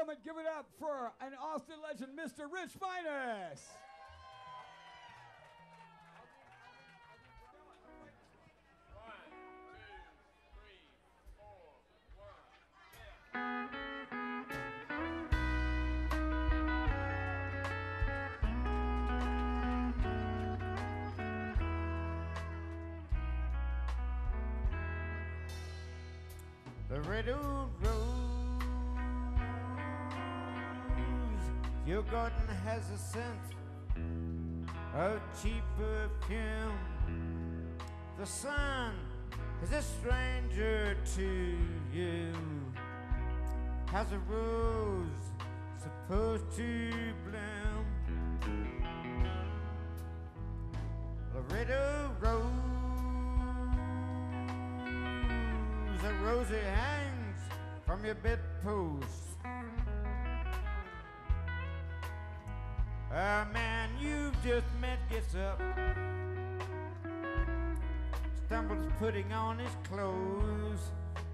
gentlemen, give it up for an Austin legend, Mr. Rich Minus. Laredo rose, your garden has a scent of cheap perfume. The sun is a stranger to you. How's a rose supposed to bloom? Laredo rose, a rosy hangs from your bedpost. A man you've just met gets up, stumbles putting on his clothes.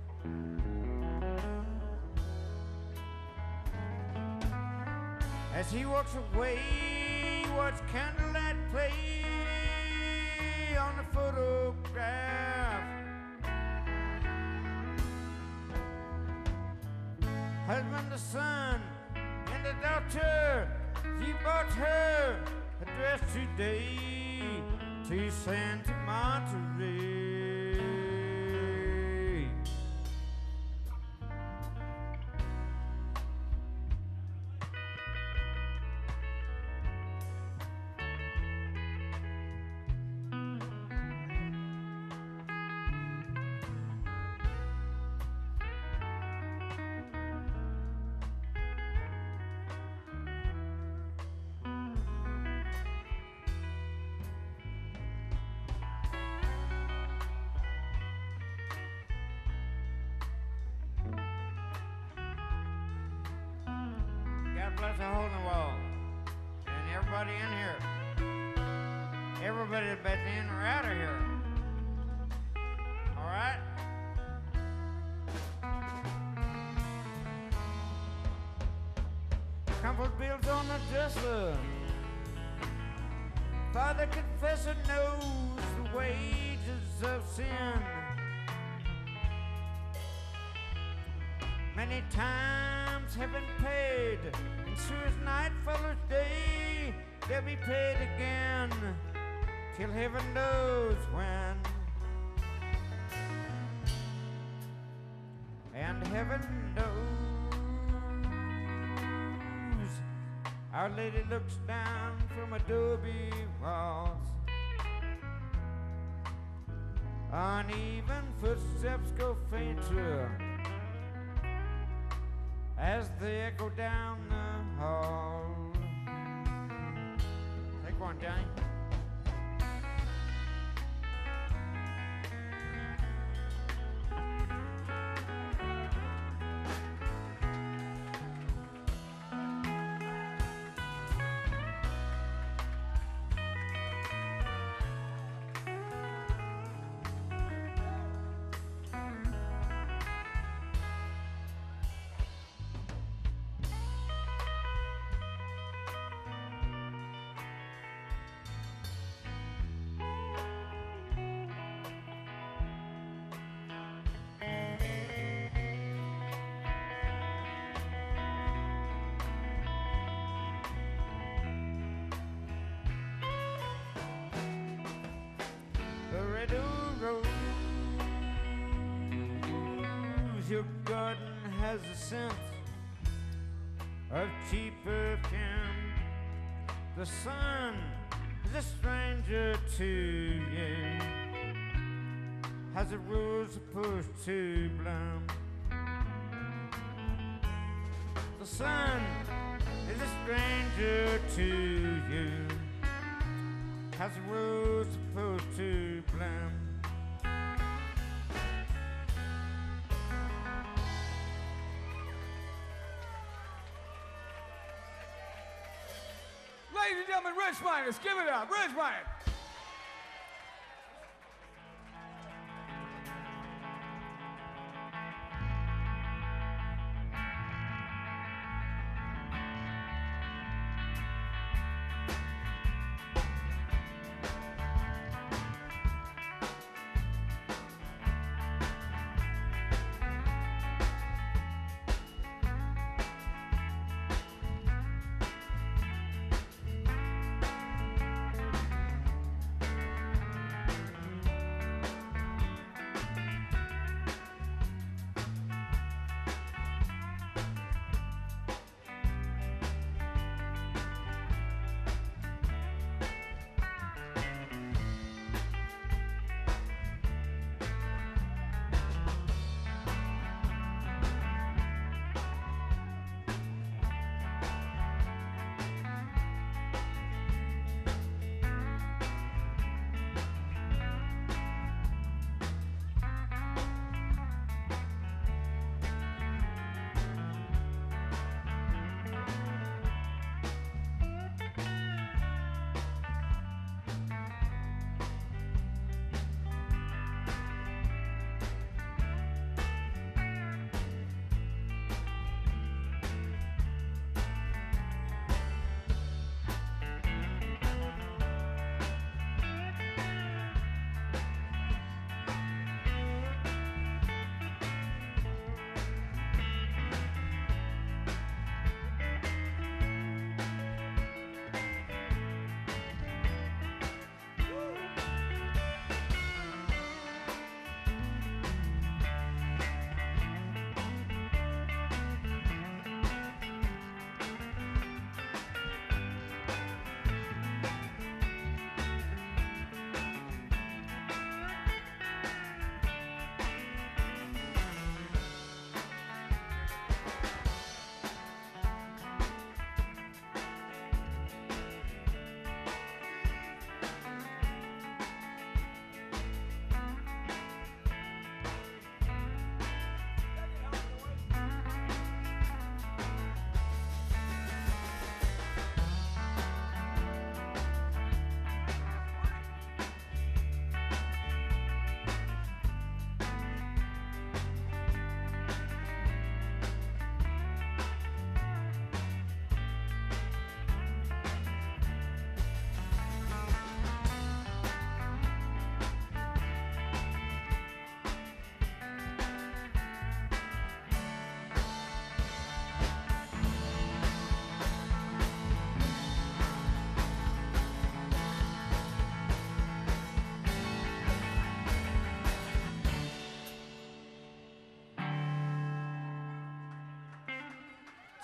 As he walks away, you watch candlelight play on the photograph. Husband, the son, and the daughter, she bought her a dress today to send to Monterey. Bless the hole in the wall. And everybody in here. Everybody that's in or out of here. Alright? Crumpled bills on the dresser. Father confessor knows the wages of sin. Many times have been paid, and sure as night follows day, they'll be paid again, till heaven knows when. And heaven knows, Our Lady looks down from adobe walls. Uneven footsteps go fainter as they echo down the hall. Take one, Johnny. Your garden has a scent of cheap perfume. The sun is a stranger to you. How's a rose supposed to bloom? The sun is a stranger to you. How's a rose supposed to bloom? Ladies and gentlemen, Rich Minus, give it up, Rich Minus.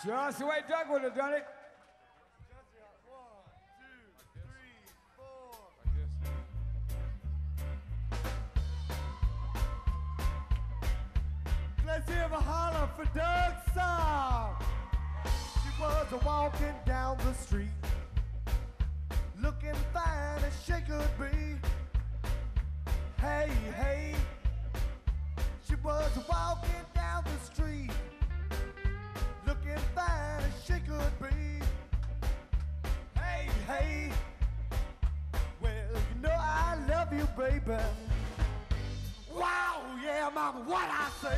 Just the way Doug would have done it. Let's hear a holler for Doug Sahm. She was walking down the street, looking fine as she could be. Hey, hey. She was walking down the street, looking fine as she could be. Hey, hey. Well, you know I love you, baby. Wow, yeah, mama, what I say.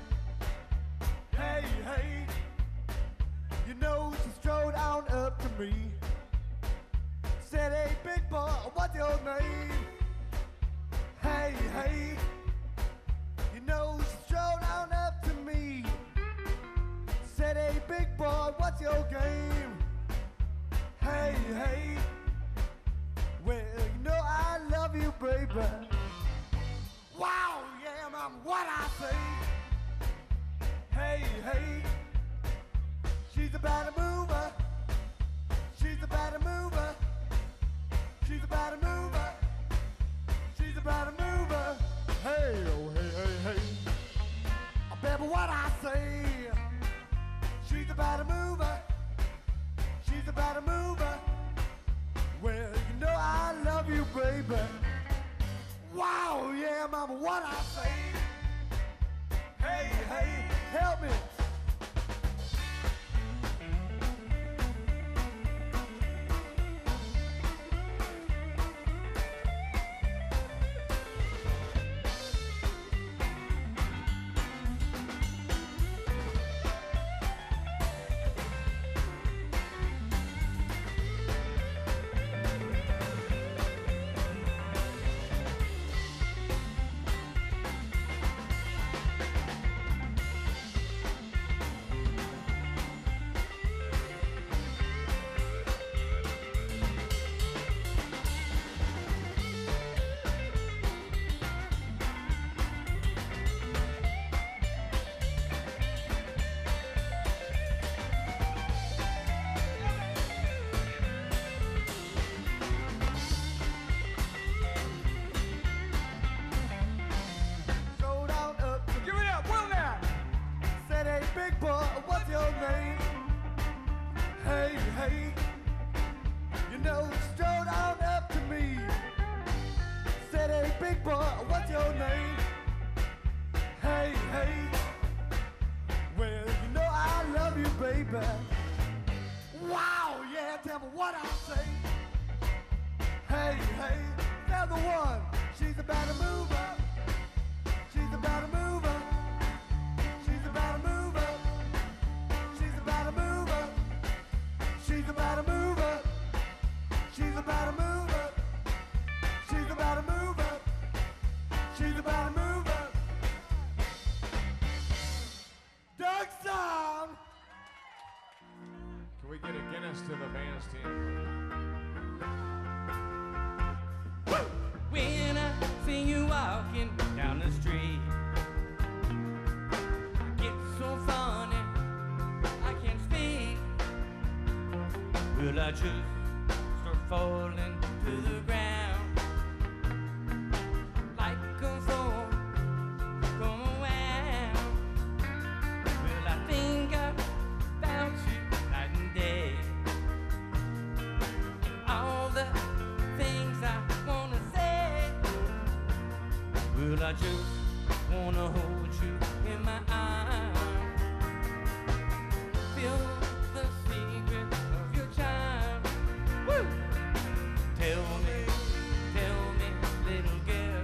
Hey, hey, you know she strode on up to me, said, hey, big boy, what's your name? Hey, hey, you know she strode on up to me, said, hey, big boy, what's your game? Hey, hey, well, you know I love you, baby. Wow, yeah, mama, what I say. Hey, hey, she's about to mover. She's about to mover. She's about to mover. She's about to mover. Hey, oh, hey, hey, hey. Oh, baby, what I say. She's about to mover. She's about to mover. Well, you know I love you, baby. Wow, yeah, mama, what I say. Hey, hey, help me. Wow, yeah, tell me what I say. Hey, hey, tell the one, she's about to move up. She's about to move up. She's about to move up. She's about to move up. She's about to move up. She's about to move up. She's about to move up. She's about to move up. Doug Sahm. Can we get a Guinness to the bandstand? When I see you walking down the street, it's so funny, I can't speak. Will I just start falling to the ground like a fool? Come around. Will I think about you night and day? All the things I wanna say. Will I just wanna hold you in my arms? Feel the secret of your charm. Woo! Tell me, little girl.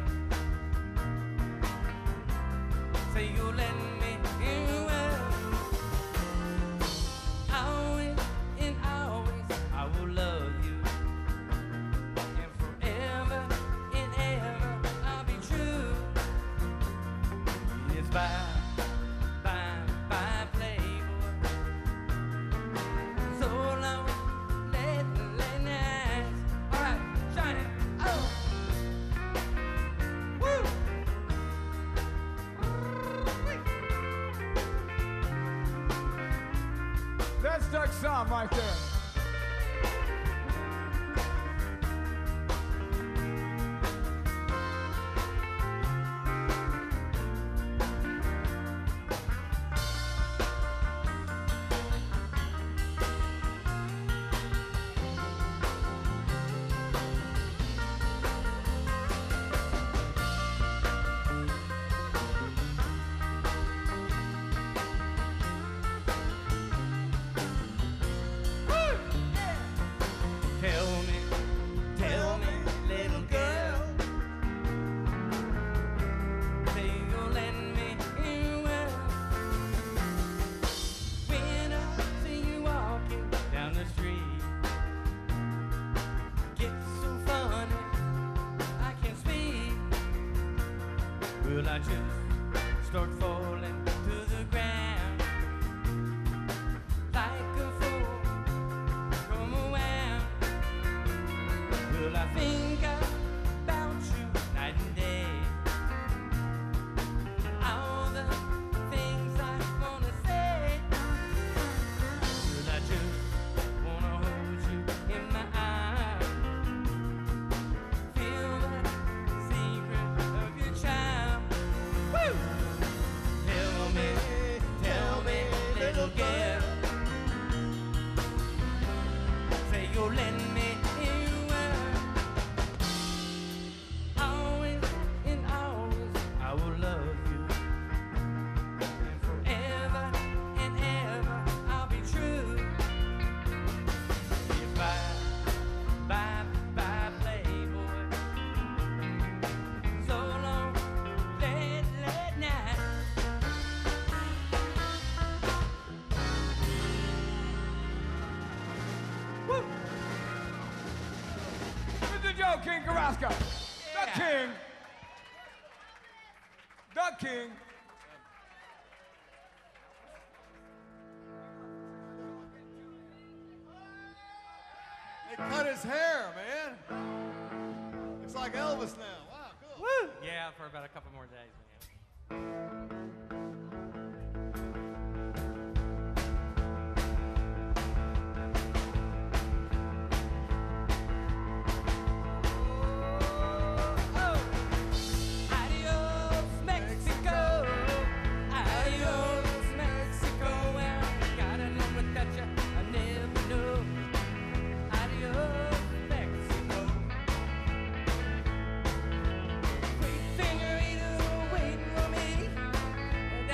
Say you'll let me in your world. Always and always I will love you. And forever and ever I'll be true. It's bye, playboy. So long, late nights. All right, shine it. Oh, woo. Doug Sahm right there. Tell me, little girl, say you'll lend me your well. When I see you walking down the street, gets so funny, I can't speak. Will I just start falling to the ground like a fool from a wow? Will I think about you night and day? All the things I wanna say. Will I just wanna hold you in my arms? Feel the secret of your charm. Woo! Tell me, little girl, say you'll lend me your word. Always and always I will love you, and forever and ever I'll be true. Bye, Playboy. So long, late night. Woo! Mr. Joe King Carrasco. Doug King. Doug King. They cut his hair, man. Looks like Elvis now. Wow, cool. Woo! Yeah, for about a couple more days, man. Adios Mexico, adios Mexico. Well, I gotta know without you, I never know. Adios Mexico. Sweet senorita waiting for me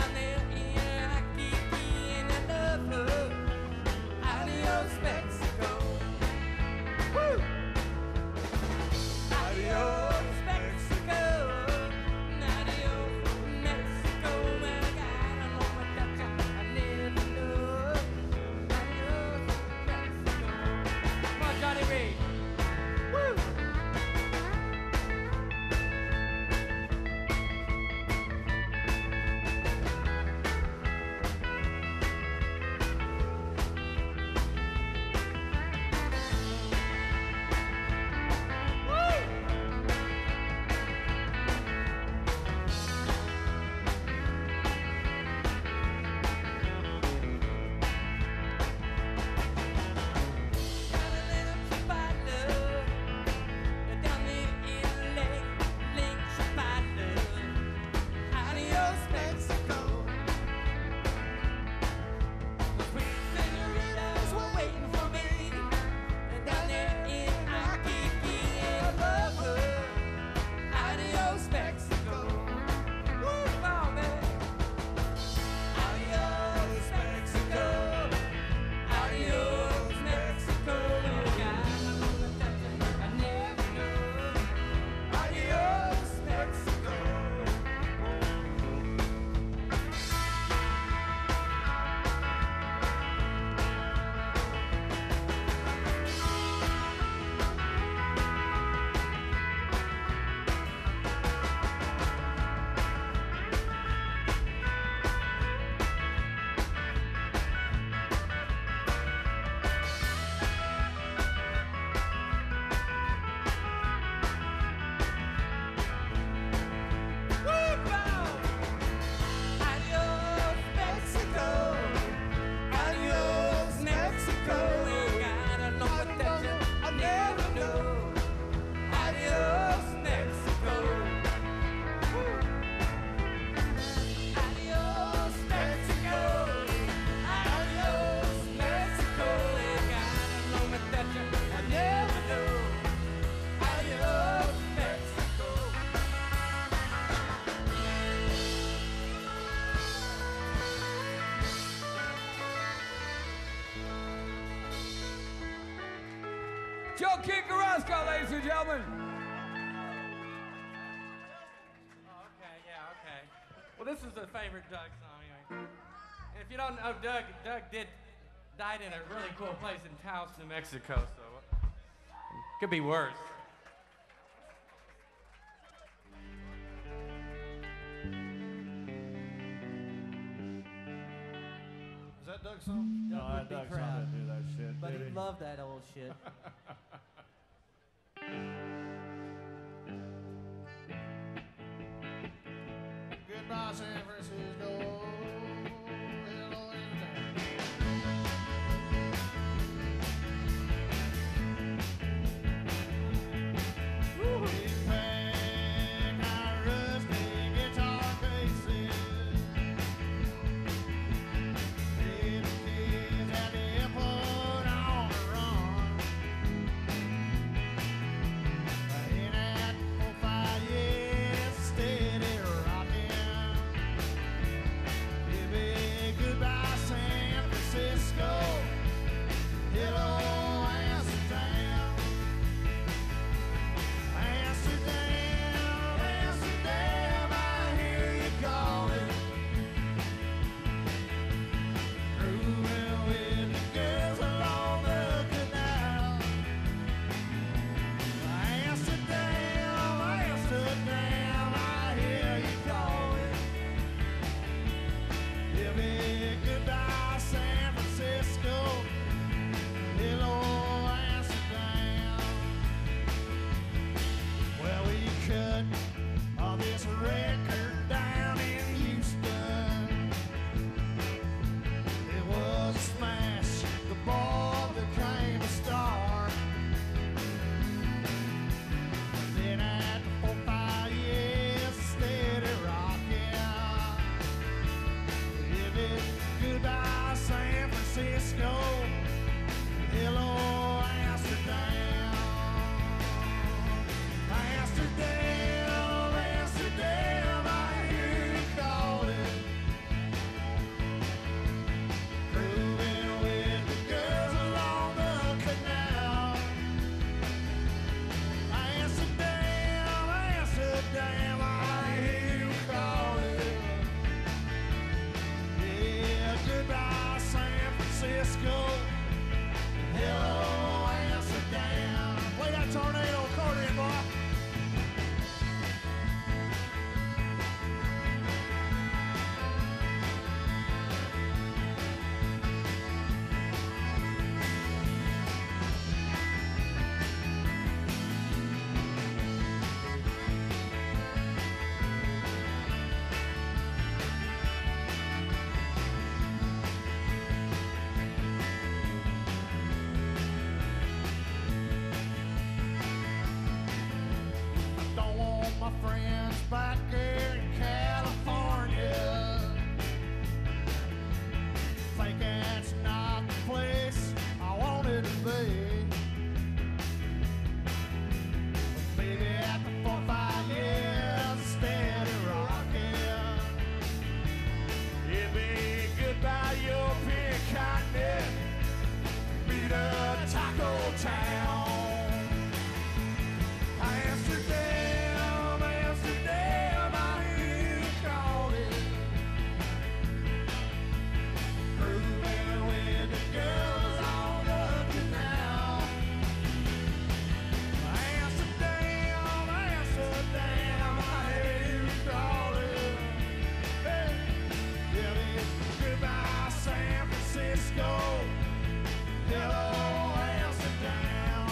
Joe King Carrasco, ladies and gentlemen. Oh, okay, yeah, okay. Well, this is a favorite Doug song, anyway. And if you don't know Doug, died in a really cool place in Taos, New Mexico, so could be worse. Is that Doug Sahm? No, would be Doug proud. Sahm didn't do that shit. But did he loved that old shit. Goodbye, San Francisco. Hello, anytime. We pack our rusty guitar cases. Little kids at the airport on the run. In that 4-5 years, steady rocking. Baby, goodbye, San Francisco. Hello, Amsterdam. Amsterdam, Amsterdam, I hear you calling. Cruising with the girls along the canal. Amsterdam, Amsterdam, I hear you calling. Give me goodbye, San Francisco. Hello, Amsterdam. Well, we cut all this record down in Houston. It was a smash. The ball became a star. Then at 4-5 years, steady rocking. Give it goodbye, San Francisco. Hello, Amsterdam. Amsterdam, Amsterdam, I hear you calling. Cruising with the girls along the canal. Amsterdam, Amsterdam, I hear you calling. Yeah, goodbye, San Francisco. Hello, Amsterdam. Play that tornado accordion, boy. I don't want my friends back here in California. Think it's not the place I wanted to be. But baby, after 4-5 years, steady rocking. Give me goodbye, European continent. Meet a taco town. Amsterdam, Amsterdam, I hear you calling. Cruising with the girls on the canal. Amsterdam, Amsterdam, I hear you calling. Hey, give me goodbye, San Francisco. Hello, Amsterdam.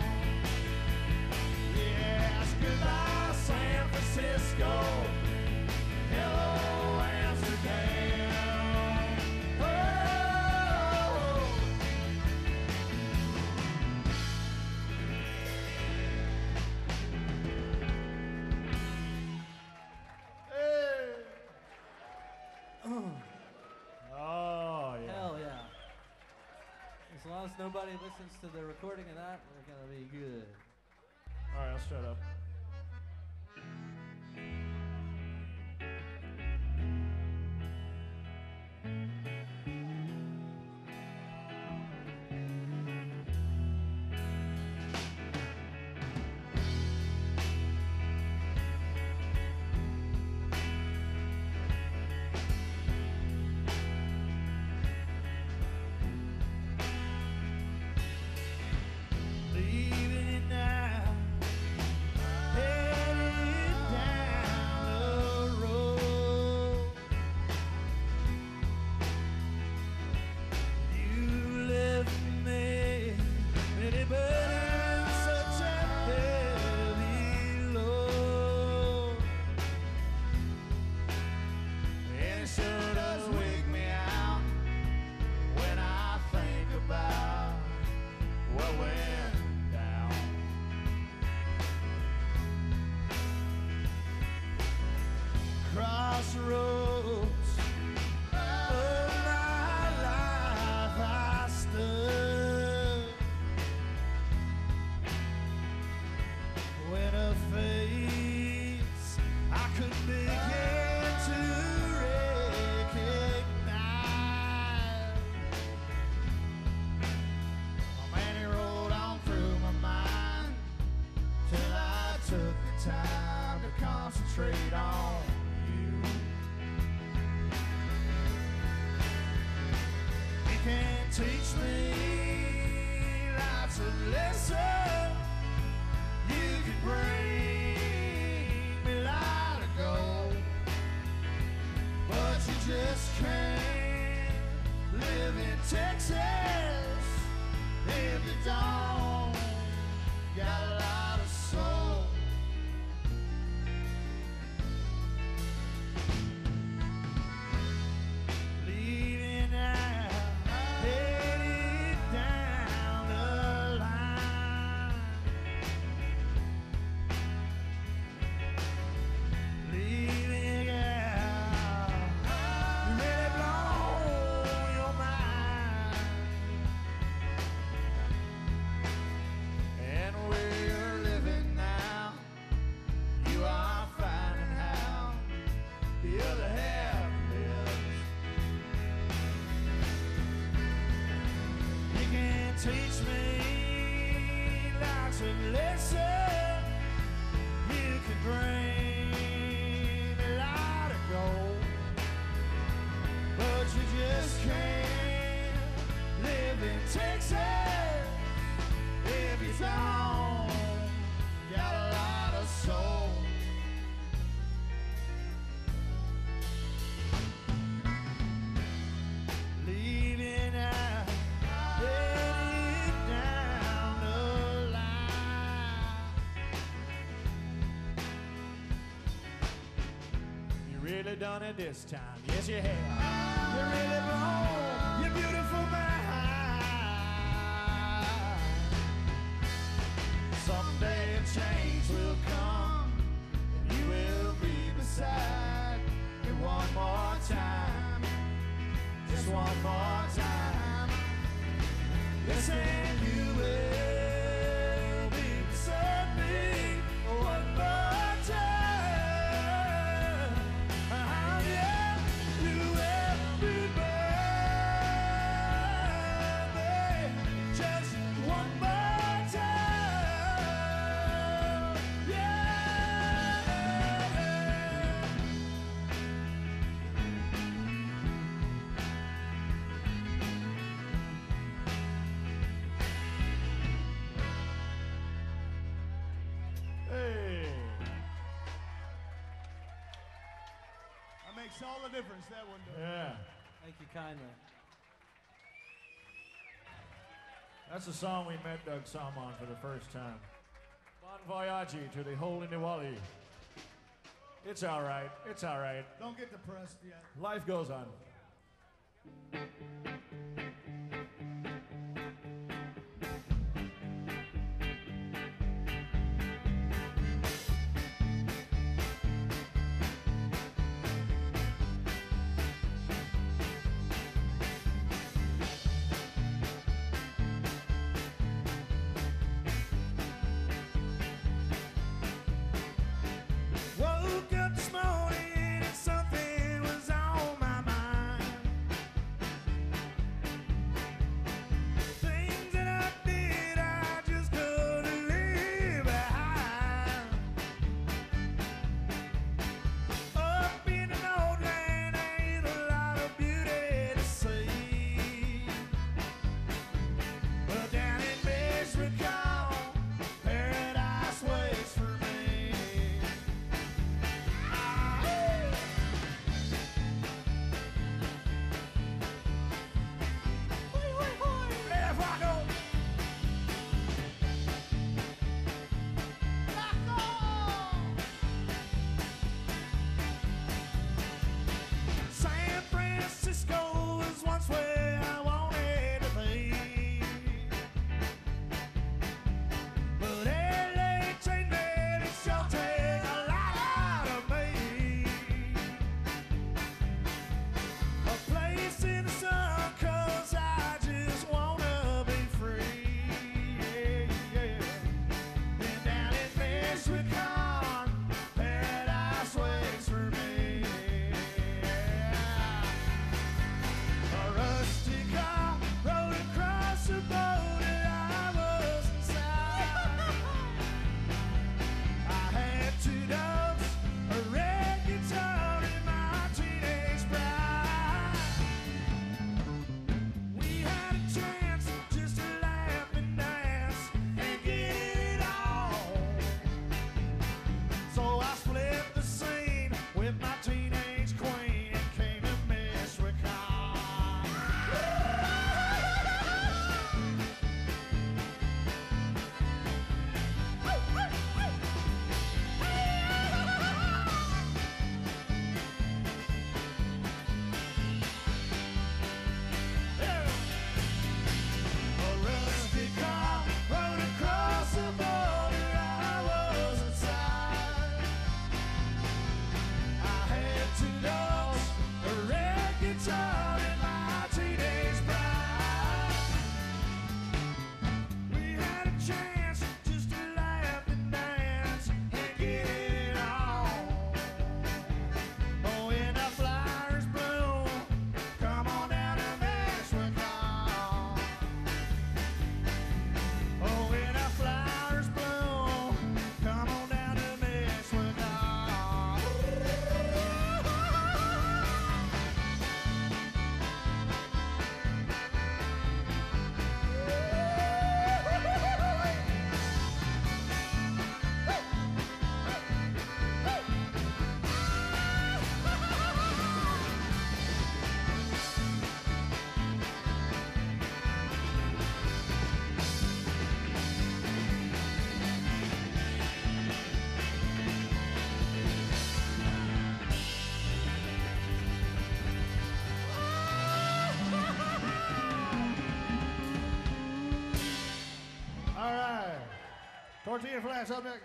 Yes, goodbye, San Francisco. Hello, Amsterdam. Oh. Hey. Oh, yeah. Hell yeah. As long as nobody listens to the recording of that, we're gonna be good. All right, I'll shut up. crossroads of my life I stood when a face I could begin to recognize. Oh man, he rolled on through my mind till I took the time to concentrate on you. You can teach me lots of lessons. You can bring me light of gold, but you just can't live in Texas if you don't got a lot of soul. Leaving out, headed down the line. Leaving out, you really blow your mind. And where you're living now, you are finding how the other half lives. You can teach me lots of lessons. You can bring me light of gold, but you just can't live in Texas if you don't got a lot of soul. Leaving out, headed down the line. You really done it this time, yes you have. You really blown your beautiful mind. Someday a change will come, and you will be beside me one more time, just one more time. Yes, and you will be beside me one more time. Yeah, you will be by me just one more time. Yeah. Hey. That makes all the difference, that one does. Yeah. Thank you kindly. That's the song we met Doug Sahm on for the first time. Bon voyage to the Holy Diwali. It's all right. It's all right. Don't get depressed yet. Life goes on. Woke up this morning and something was on my mind. So I split the scene with my teenage queen and came to mess with Con. A rusty car rode across the border. I was inside. I had 2 dogs, a red guitar, and my teenage bride. We had a chance just to laugh and dance and get it on. Oh, when the flowers bloom, come on down to Mexico. Oh, when the flowers bloom, come on down to Mexico. All right. Tortilla flats up next.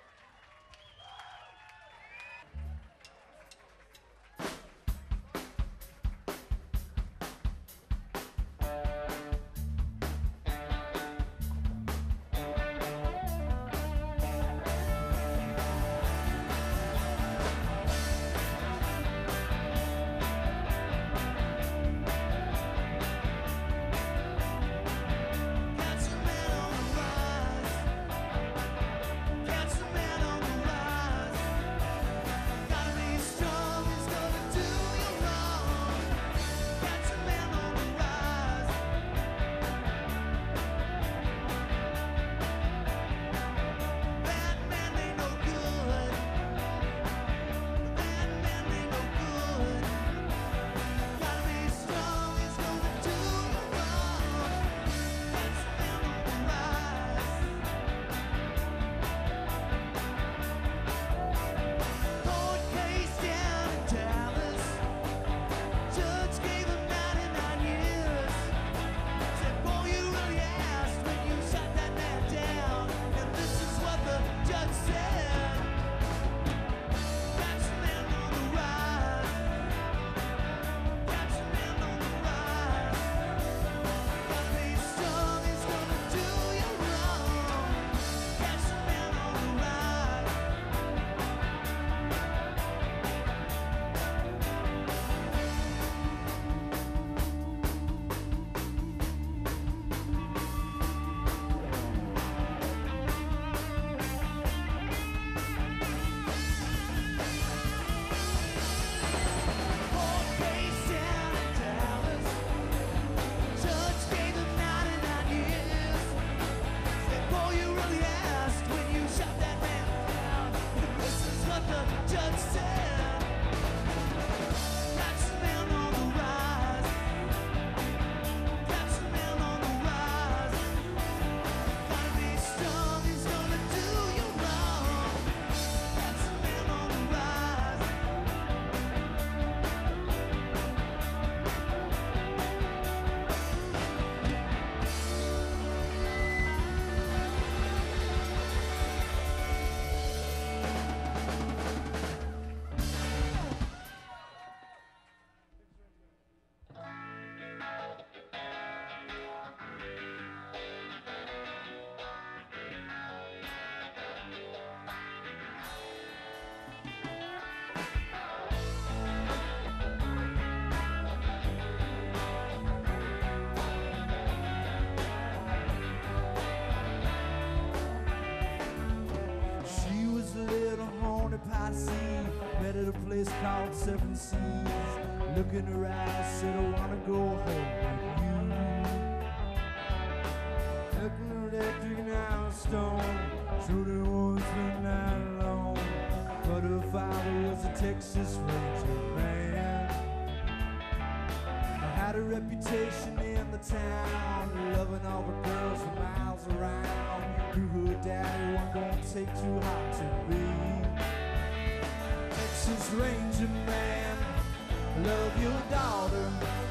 place called Seven Seas. Looking around, said I wanna go home with you. Looking at that drinking out stone, truly was been that long. Texas Ranger man. I had a reputation in the town, loving all the girls for miles around. Knew her daddy wasn't gonna take too hot to be. Texas Ranger man, love your daughter.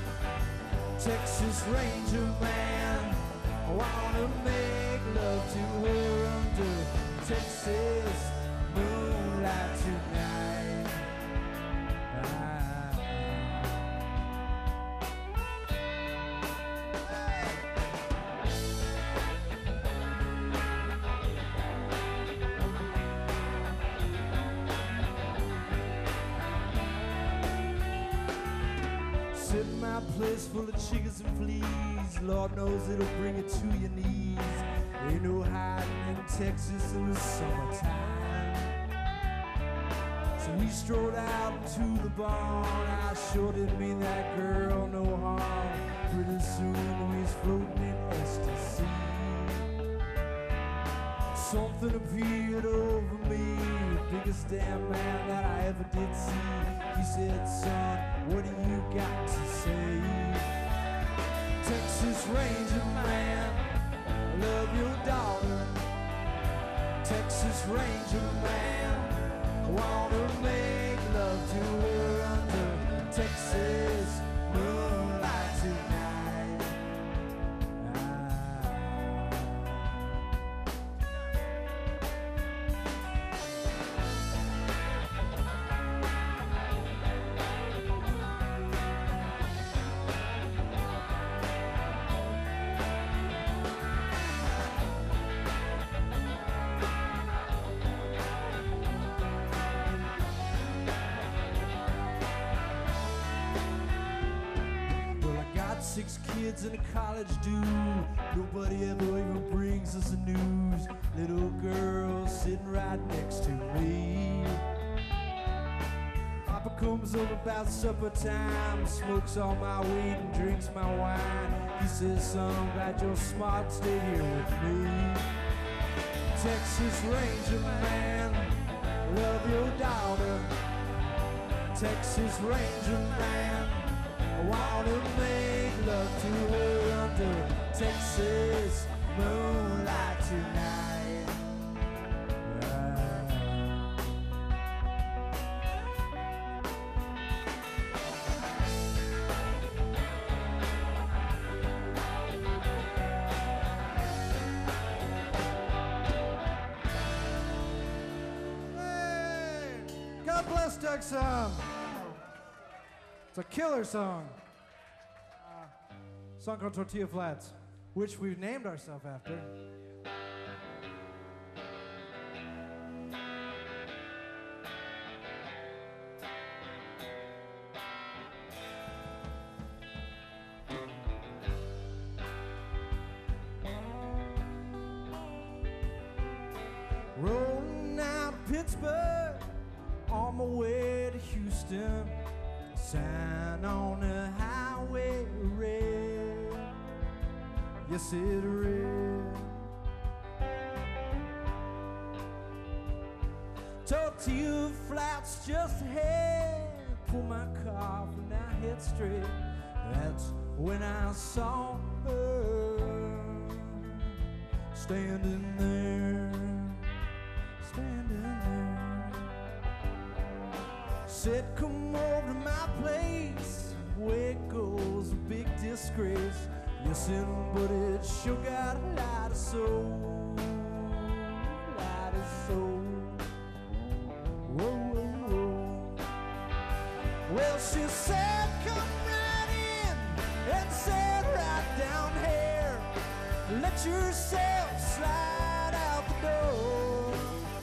Texas Ranger man, I wanna make love to her under Texas moonlight tonight. Sit in my place full of chickens and fleas. Lord knows it'll bring you to your knees. Ain't no hiding in Texas in the summertime. So we strolled out into the barn. I sure didn't mean that girl no harm. Pretty soon we was floating in ecstasy. Something appeared over me, biggest damn man that I ever did see. He said, son, what do you got to say? Texas Ranger man, love your daughter. Texas Ranger man, I wanna make love to her under Texas moonlight tonight. Six kids and a college dude. Nobody ever even brings us the news. Little girl sitting right next to me. Papa comes over about supper time, smokes all my weed and drinks my wine. He says, son, I'm glad you're smart, stay here with me. Texas Ranger man, love your daughter. Texas Ranger man, I wanna make love to her under Texas moonlight tonight. Hey, God bless Doug Sahm. It's a killer song. Song called Tortilla Flats, which we've named ourselves after. Rolling out of Pittsburgh, on my way to Houston. Sign on the highway red, yes it read. Tortilla Flats just ahead, pull my car and I head straight. That's when I saw her standing there, standing there. Said, come over to my place, where it goes a big disgrace. Yes, but it sure got a lot of soul, lot of soul. Whoa, whoa, whoa. Well, she said, come right in and sit right down here. Let yourself slide out the door.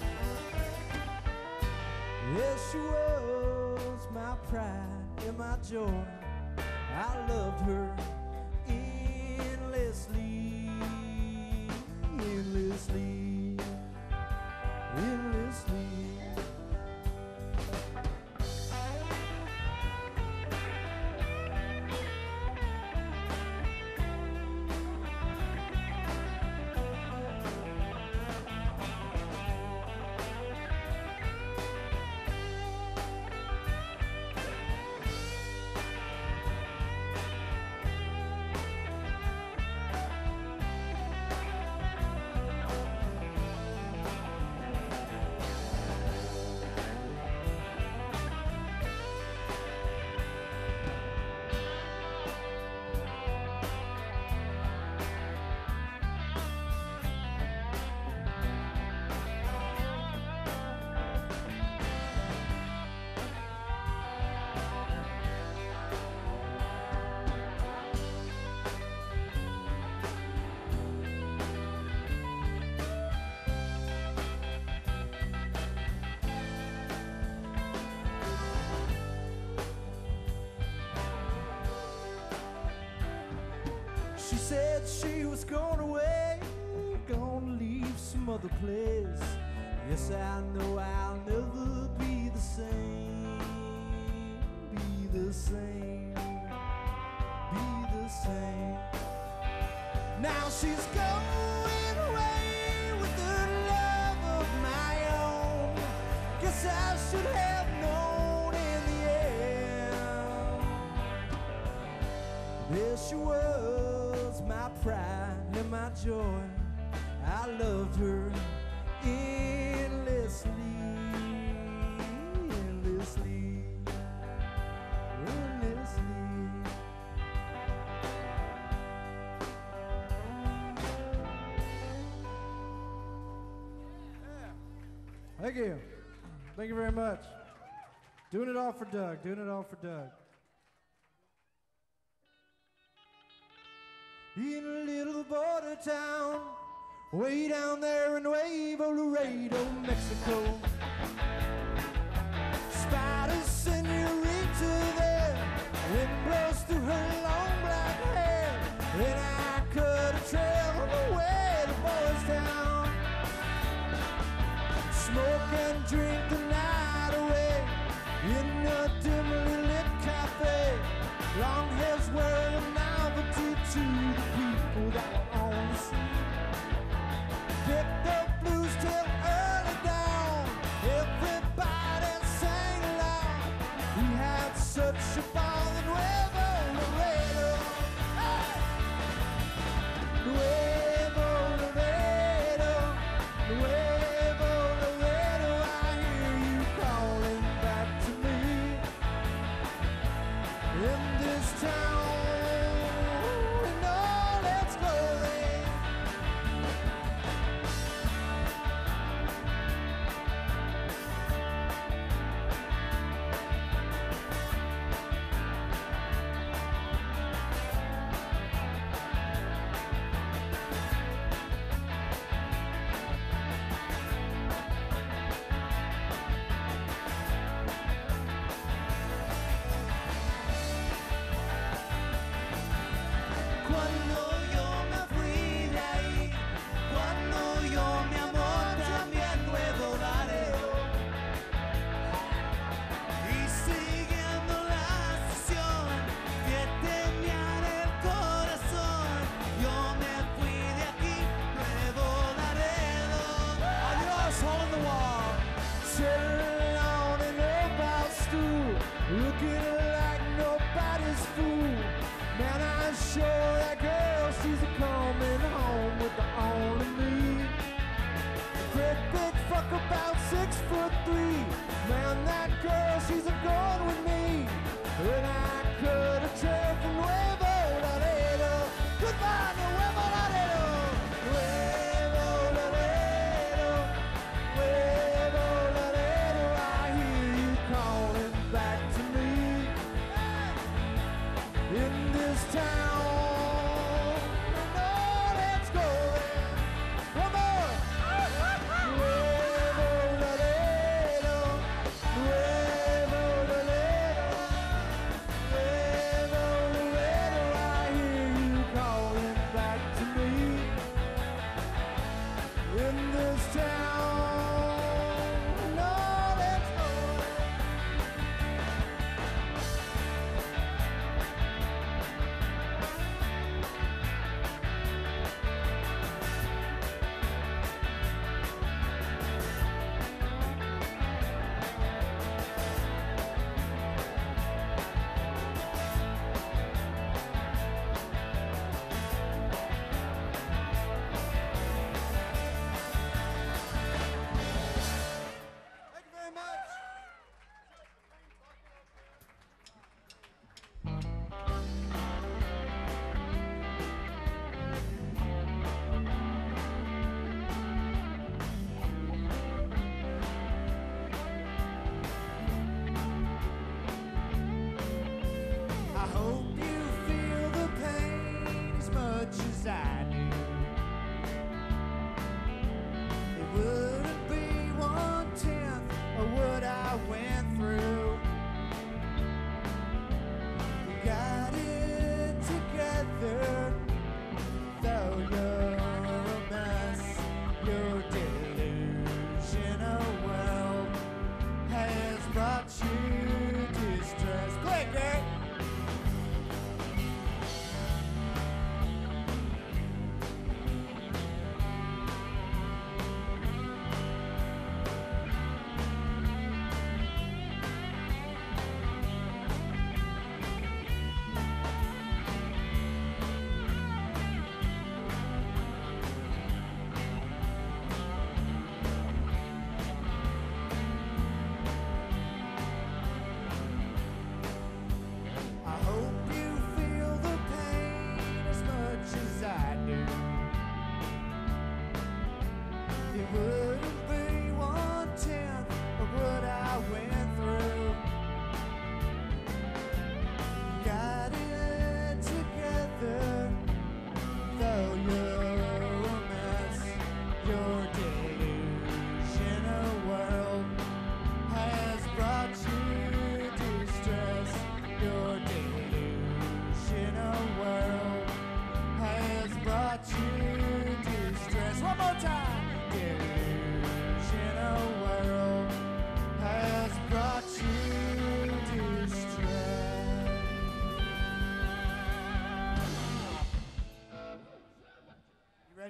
Yes, she was my pride and my joy. I loved her endlessly, endlessly, endlessly. said she was going away, gonna leave some other place. Yes, I know I'll never be the same, be the same, be the same. Now she's going away with the love of my own. Guess I should have known in the end. There she was, my pride and my joy. I loved her endlessly, endlessly, endlessly. Thank you. Thank you very much. Doing it all for Doug. Doing it all for Doug. In a little border town, way down there in Laredo, Mexico. Spider senorita there, wind blows through her long black hair, and I cut a trail on the way to Boys Town. Smoke and drink the night away in a dimly lit cafe. Long hair's were a novelty to the people that were on the scene. Picked the blues till early dawn. Everybody sang loud. We had such a ball in Nuevo Laredo. Hey! Nuevo Laredo, Nuevo Laredo. I hear you calling back to me. In this town, in all its glory. Cuando yo me fui de ahí, cuando yo mi amor también Nuevo Laredo, y siguiendo la sesión que tenía en el corazón, yo me fui de aquí, Nuevo Laredo. Adios, hole in the wall, sitting on an old stool, looking like nobody's fool. Man, I'm sure that girl, she's a coming home with the only me. A great big fuck about 6'3". Man, that girl, she's a going with me. And I could have trailed from Nuevo Laredo. Goodbye, Nuevo Laredo. Nuevo Laredo. Nuevo Laredo. I hear you calling back to me. In this town, and all its glory. One more. Nuevo Laredo,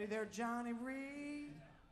there, Johnny Reed.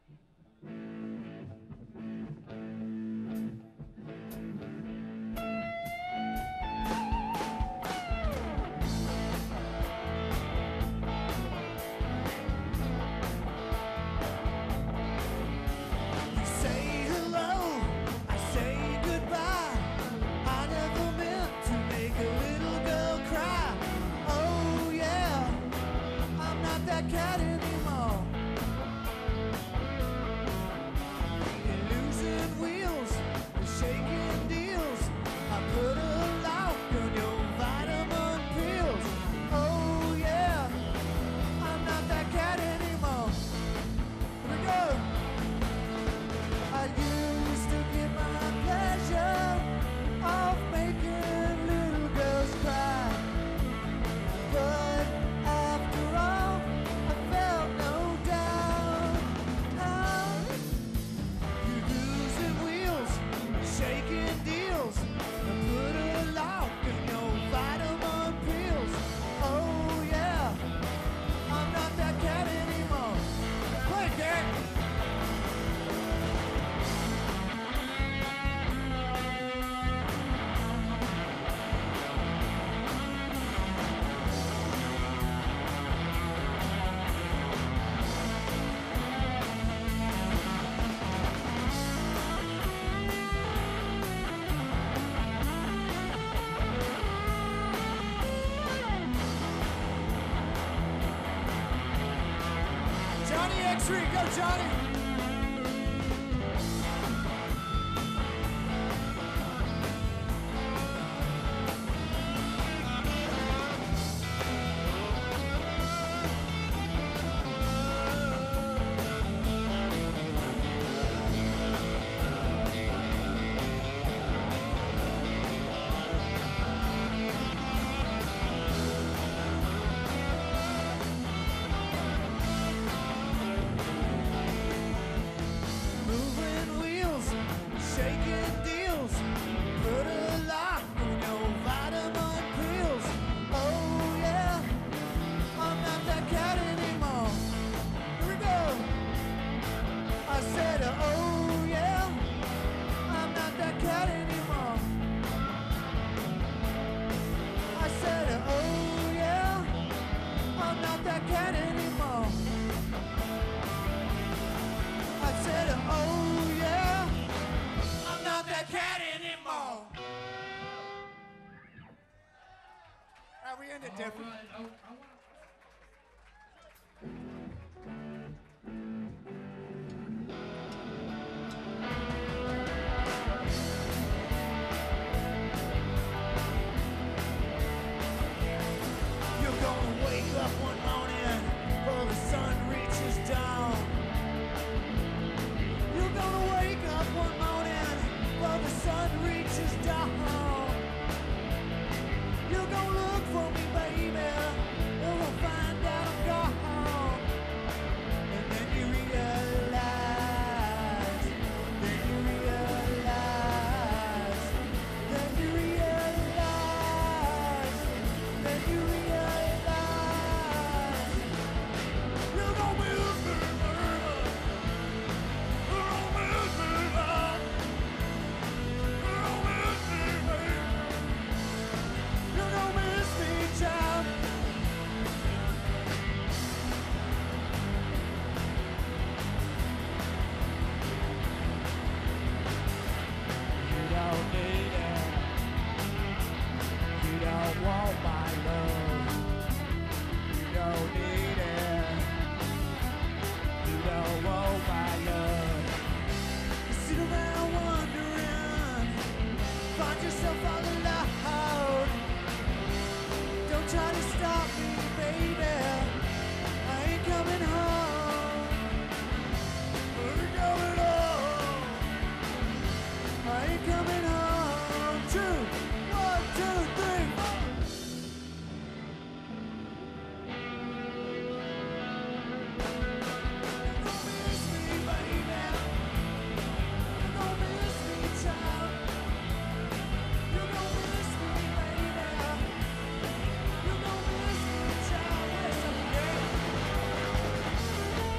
Go, Johnny! We ended different. You're gonna wake up one morning while the sun reaches down. You're gonna wake up one morning while the sun reaches down. You're gonna look for me, baby, and we'll find out I'm gone. And then you realize, then you realize, then you realize, then you realize, you're gonna miss me, baby. You're gonna miss me, baby. You're gonna miss me, baby. You're gonna miss me, child. You don't need it. You don't want my love. You don't need it. You don't want my love. You sit around wondering, find yourself all alone. Don't try to stop me, baby. I ain't coming home. I ain't coming home. I ain't coming home. 2, 1, 2, 3, 4. You're gonna miss me, baby. You're gonna miss me, child. You're gonna miss me, baby. You're gonna miss me, child. Yes, I'm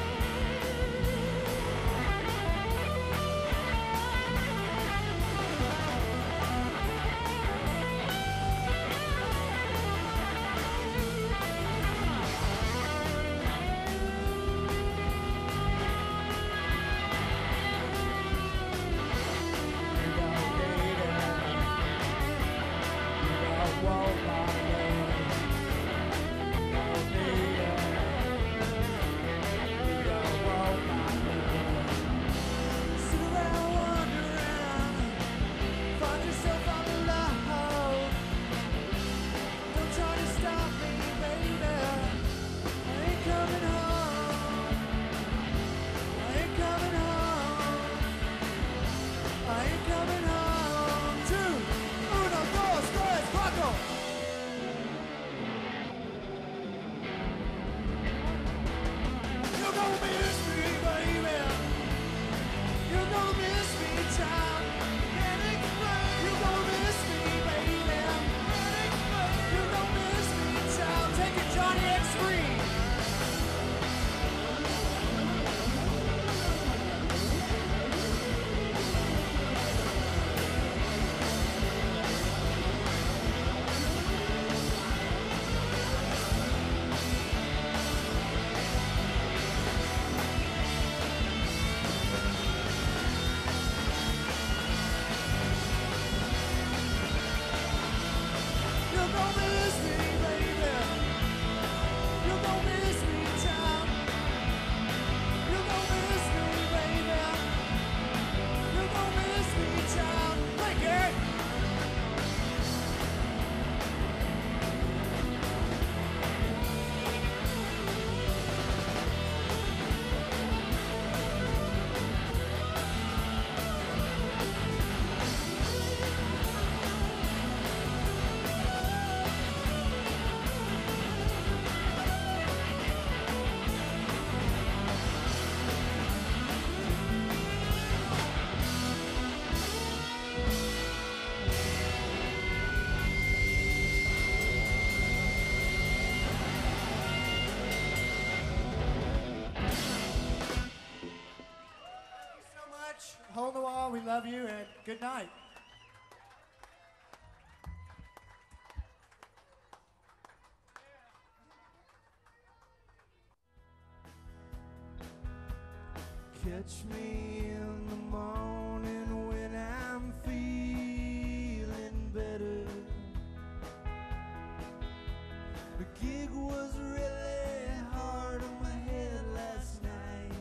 We love you, and good night. Catch me in the morning when I'm feeling better. The gig was really hard on my head last night.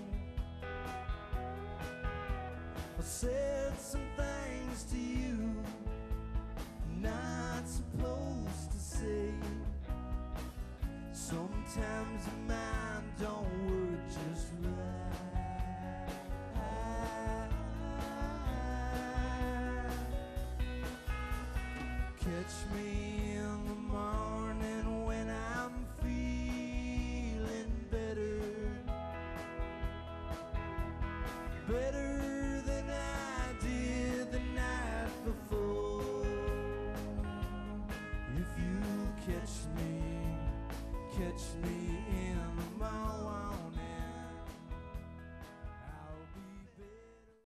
I said some things to you I'm not supposed to say. Sometimes the mind don't work just right. Catch me in the morning when I'm feeling better. Better than I did the night before. If you catch me